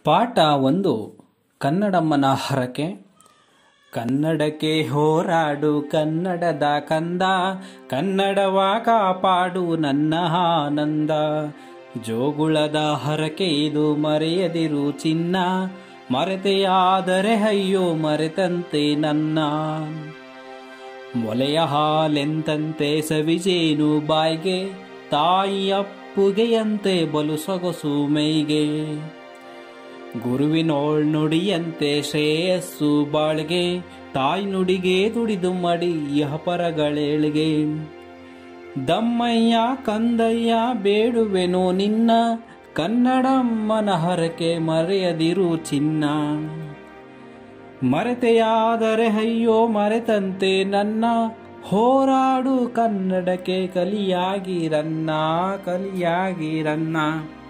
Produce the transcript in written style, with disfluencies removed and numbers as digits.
ಪಾಠ 1 ಕನ್ನಡಮ್ಮನ ಹರಕೆ. ಕನ್ನಡಕ್ಕೆ ಹೋರಾಡು ಕನ್ನಡದ ಕಂದ, ಕನ್ನಡವ ಕಾಪಾಡು ನನ್ನ ಆನಂದ. ಜೋಗುಳದ ಹರಕೆ ಇದು ಮರೆಯದಿರು ಚಿನ್ನ, ಮರೆತೆಯಾದರೆ ಅಯ್ಯೋ ಮರೆತಂತೆ ನನ್ನ. ಮೊಲೆಯ ಹಾಲೆಂತಂತೆ ಸವಿಜೇನು ಬಾಯ್ಗೆ, ತಾಯಿ ಅಪ್ಪುಗೆಯಂತೆ ಬಲು ಸೊಗಸು ಮೈಗೆ. ಗುರುವಿನೋಳ್ ನುಡಿಯಂತೆ ಶ್ರೇಯಸ್ಸು ಬಾಳ್ಗೆ, ತಾಯಿ ನುಡಿಗೆ ದುಡಿದು ಮಡಿ ಯಹಪರಗಳೇಳ್ಗೆ. ದಮ್ಮಯ್ಯ ಕಂದಯ್ಯ ಬೇಡುವೆನು ನಿನ್ನ, ಕನ್ನಡಮ್ಮನ ಹರಕೆ ಮರೆಯದಿರು ಚಿನ್ನ. ಮರೆತೆಯಾದರೆ ಅಯ್ಯೋ ಮರೆತಂತೆ ನನ್ನ, ಹೋರಾಡು ಕನ್ನಡಕ್ಕೆ ಕಲಿಯಾಗಿರನ್ನ ಕಲಿಯಾಗಿರನ್ನ.